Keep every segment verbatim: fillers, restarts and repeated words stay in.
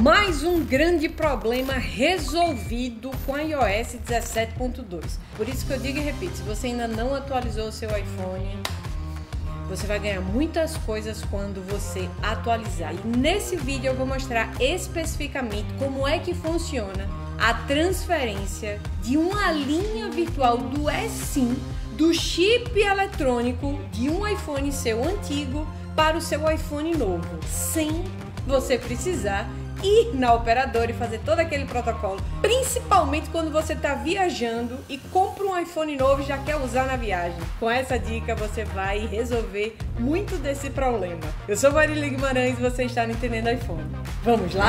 Mais um grande problema resolvido com a iOS dezessete ponto dois. Por isso que eu digo e repito, se você ainda não atualizou o seu iPhone, você vai ganhar muitas coisas quando você atualizar. E nesse vídeo eu vou mostrar especificamente como é que funciona a transferência de uma linha virtual do eSIM, do chip eletrônico de um iPhone seu antigo para o seu iPhone novo, sem você precisar ir na operadora e fazer todo aquele protocolo, principalmente quando você está viajando e compra um iPhone novo e já quer usar na viagem. Com essa dica você vai resolver muito desse problema. Eu sou Marília Guimarães e você está no Entendendo iPhone. Vamos lá?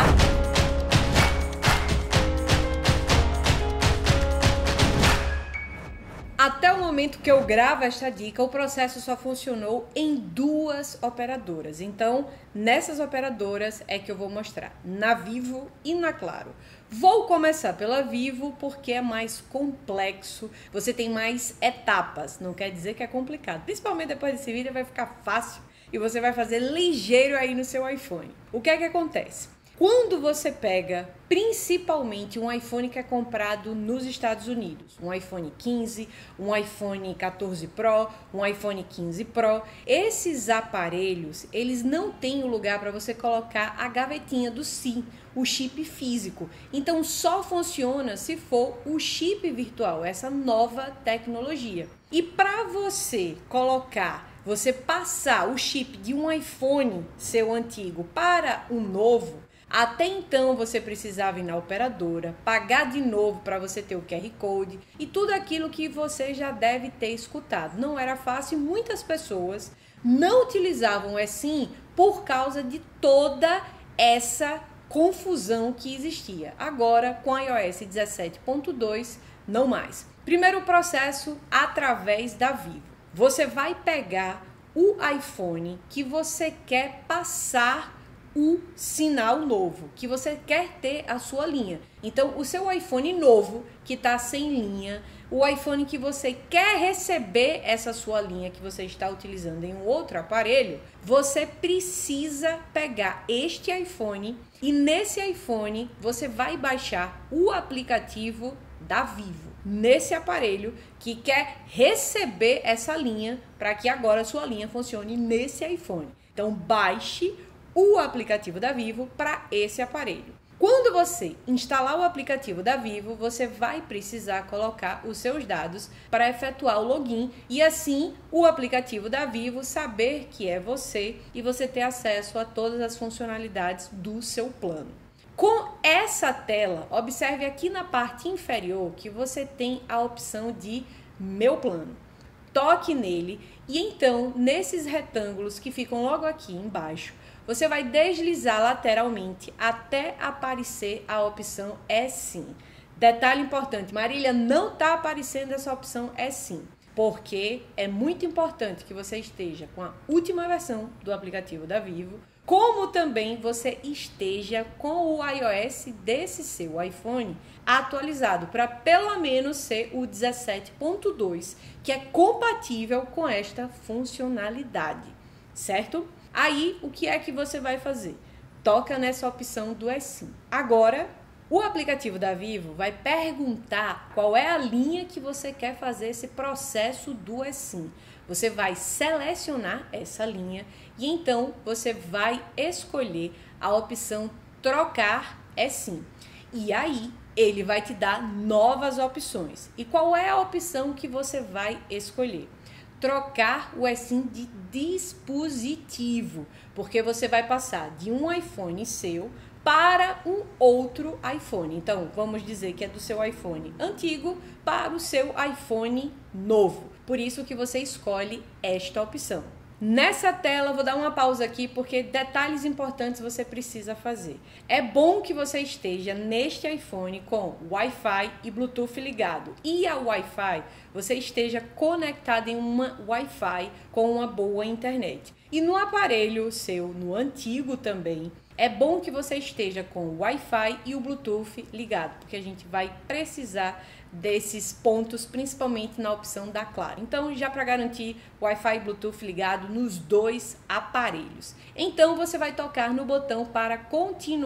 Até o momento que eu gravo esta dica, o processo só funcionou em duas operadoras. Então, nessas operadoras é que eu vou mostrar, na Vivo e na Claro. Vou começar pela Vivo porque é mais complexo, você tem mais etapas, não quer dizer que é complicado. Principalmente depois desse vídeo vai ficar fácil e você vai fazer ligeiro aí no seu iPhone. O que é que acontece? Quando você pega, principalmente, um iPhone que é comprado nos Estados Unidos, um iPhone quinze, um iPhone quatorze Pro, um iPhone quinze Pro, esses aparelhos, eles não têm o lugar para você colocar a gavetinha do SIM, o chip físico. Então, só funciona se for o chip virtual, essa nova tecnologia. E para você colocar, você passar o chip de um iPhone seu antigo para o novo, até então você precisava ir na operadora, pagar de novo para você ter o Q R Code e tudo aquilo que você já deve ter escutado. Não era fácil, muitas pessoas não utilizavam o eSIM por causa de toda essa confusão que existia. Agora, com a iOS dezessete ponto dois, não mais. Primeiro processo, através da Vivo. Você vai pegar o iPhone que você quer passar o sinal novo, que você quer ter a sua linha. Então, o seu iPhone novo, que está sem linha, o iPhone que você quer receber essa sua linha que você está utilizando em um outro aparelho, você precisa pegar este iPhone e nesse iPhone você vai baixar o aplicativo da Vivo, nesse aparelho que quer receber essa linha para que agora a sua linha funcione nesse iPhone. Então, baixe o aplicativo da Vivo para esse aparelho. Quando você instalar o aplicativo da Vivo, você vai precisar colocar os seus dados para efetuar o login e assim o aplicativo da Vivo saber que é você e você ter acesso a todas as funcionalidades do seu plano. Com essa tela, observe aqui na parte inferior que você tem a opção de Meu Plano. Toque nele e então, nesses retângulos que ficam logo aqui embaixo, você vai deslizar lateralmente até aparecer a opção eSIM. Detalhe importante, Marília, não está aparecendo essa opção eSIM, porque é muito importante que você esteja com a última versão do aplicativo da Vivo, como também você esteja com o iOS desse seu iPhone atualizado para pelo menos ser o dezessete ponto dois, que é compatível com esta funcionalidade, certo? Aí, o que é que você vai fazer? Toca nessa opção do eSIM. Agora, o aplicativo da Vivo vai perguntar qual é a linha que você quer fazer esse processo do eSIM. Você vai selecionar essa linha e então você vai escolher a opção Trocar eSIM. E aí, ele vai te dar novas opções. E qual é a opção que você vai escolher? Trocar o eSIM de dispositivo, porque você vai passar de um iPhone seu para um outro iPhone. Então, vamos dizer que é do seu iPhone antigo para o seu iPhone novo. Por isso que você escolhe esta opção. Nessa tela, vou dar uma pausa aqui porque detalhes importantes você precisa fazer. É bom que você esteja neste iPhone com Wi-Fi e Bluetooth ligado. E a Wi-Fi, você esteja conectado em uma Wi-Fi com uma boa internet. E no aparelho seu, no antigo também, é bom que você esteja com o Wi-Fi e o Bluetooth ligado, porque a gente vai precisar desses pontos, principalmente na opção da Claro. Então, já para garantir Wi-Fi e Bluetooth ligado nos dois aparelhos. Então, você vai tocar no botão para continuar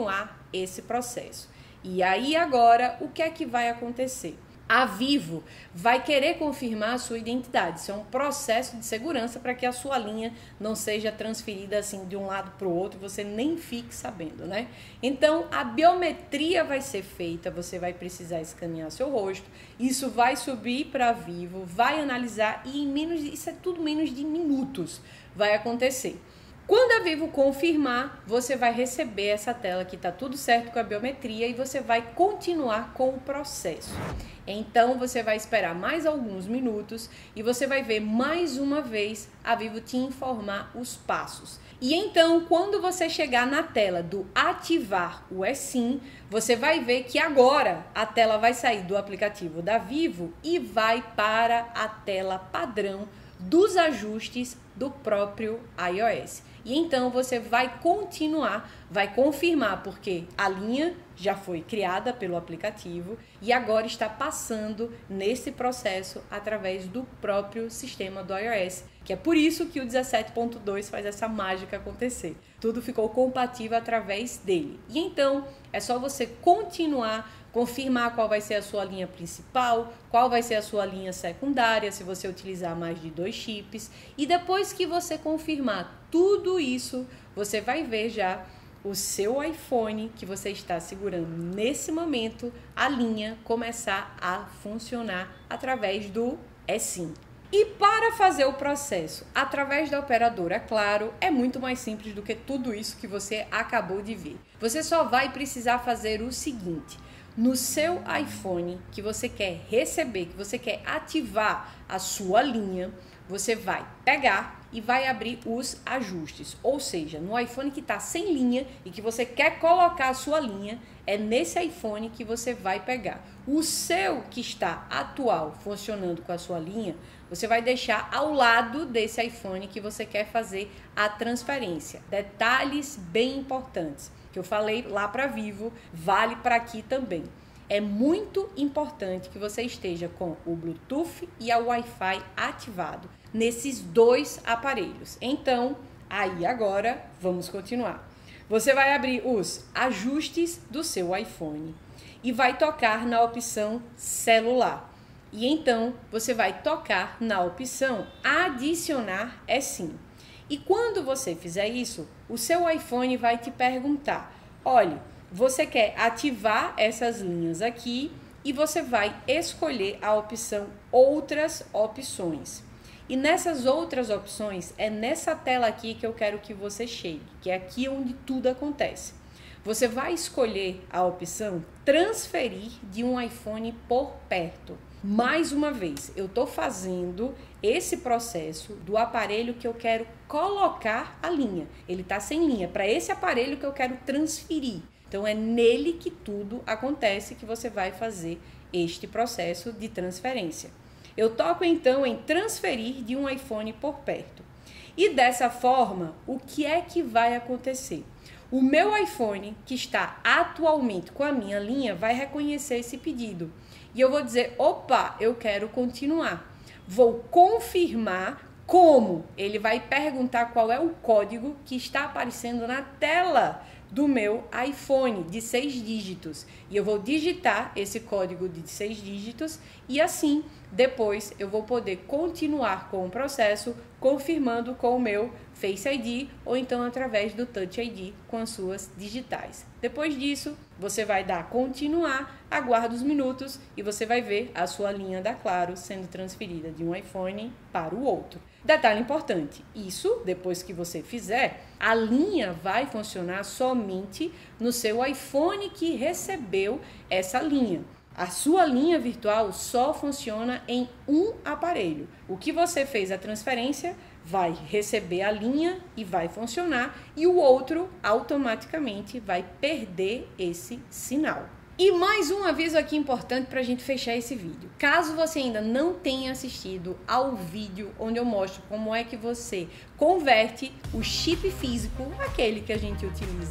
esse processo. E aí agora, o que é que vai acontecer? A Vivo vai querer confirmar a sua identidade. Isso é um processo de segurança para que a sua linha não seja transferida assim de um lado para o outro e você nem fique sabendo, né? Então, a biometria vai ser feita, você vai precisar escanear seu rosto, isso vai subir para a Vivo, vai analisar e em menos, isso é tudo menos de minutos vai acontecer. Quando a Vivo confirmar, você vai receber essa tela que está tudo certo com a biometria e você vai continuar com o processo. Então, você vai esperar mais alguns minutos e você vai ver mais uma vez a Vivo te informar os passos. E então, quando você chegar na tela do ativar o eSIM, você vai ver que agora a tela vai sair do aplicativo da Vivo e vai para a tela padrão dos ajustes do próprio iOS. E então você vai continuar, vai confirmar, porque a linha já foi criada pelo aplicativo e agora está passando nesse processo através do próprio sistema do iOS, que é por isso que o dezessete ponto dois faz essa mágica acontecer. Tudo ficou compatível através dele. E então é só você continuar, confirmar qual vai ser a sua linha principal, qual vai ser a sua linha secundária, se você utilizar mais de dois chips. E depois que você confirmar tudo isso, você vai ver já o seu iPhone que você está segurando nesse momento, a linha começar a funcionar através do eSIM. E para fazer o processo através da operadora Claro, é muito mais simples do que tudo isso que você acabou de ver. Você só vai precisar fazer o seguinte: no seu iPhone que você quer receber, que você quer ativar a sua linha, você vai pegar e vai abrir os ajustes. Ou seja, no iPhone que está sem linha e que você quer colocar a sua linha, é nesse iPhone que você vai pegar. O seu que está atual funcionando com a sua linha, você vai deixar ao lado desse iPhone que você quer fazer a transferência. Detalhes bem importantes que eu falei lá para Vivo, vale para aqui também. É muito importante que você esteja com o Bluetooth e a Wi-Fi ativado nesses dois aparelhos. Então, aí agora, vamos continuar. Você vai abrir os ajustes do seu iPhone e vai tocar na opção celular. E então, você vai tocar na opção adicionar eSIM. E quando você fizer isso, o seu iPhone vai te perguntar: olha, você quer ativar essas linhas aqui, e você vai escolher a opção outras opções. E nessas outras opções, é nessa tela aqui que eu quero que você chegue, que é aqui onde tudo acontece. Você vai escolher a opção transferir de um iPhone por perto. Mais uma vez, eu estou fazendo esse processo do aparelho que eu quero colocar a linha. Ele está sem linha, para esse aparelho que eu quero transferir. Então, é nele que tudo acontece, que você vai fazer este processo de transferência. Eu toco, então, em transferir de um iPhone por perto. E dessa forma, o que é que vai acontecer? O meu iPhone, que está atualmente com a minha linha, vai reconhecer esse pedido. E eu vou dizer: opa, eu quero continuar. Vou confirmar como. Ele vai perguntar qual é o código que está aparecendo na tela do meu iPhone de seis dígitos. E eu vou digitar esse código de seis dígitos e assim, depois, eu vou poder continuar com o processo, confirmando com o meu Face I D ou então através do Touch I D com as suas digitais. Depois disso, você vai dar continuar, aguarda os minutos e você vai ver a sua linha da Claro sendo transferida de um iPhone para o outro. Detalhe importante, isso, depois que você fizer, a linha vai funcionar somente no seu iPhone que recebeu essa linha. A sua linha virtual só funciona em um aparelho. O que você fez a transferência vai receber a linha e vai funcionar, e o outro automaticamente vai perder esse sinal. E mais um aviso aqui importante para a gente fechar esse vídeo. Caso você ainda não tenha assistido ao vídeo onde eu mostro como é que você converte o chip físico, aquele que a gente utiliza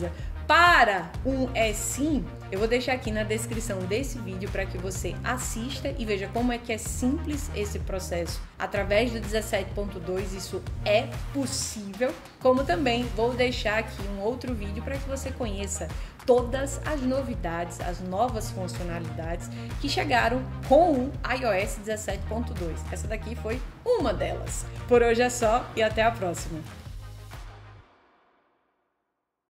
para um eSIM, eu vou deixar aqui na descrição desse vídeo para que você assista e veja como é que é simples esse processo. Através do dezessete ponto dois isso é possível, como também vou deixar aqui um outro vídeo para que você conheça todas as novidades, as novas funcionalidades que chegaram com o iOS dezessete ponto dois. Essa daqui foi uma delas. Por hoje é só e até a próxima.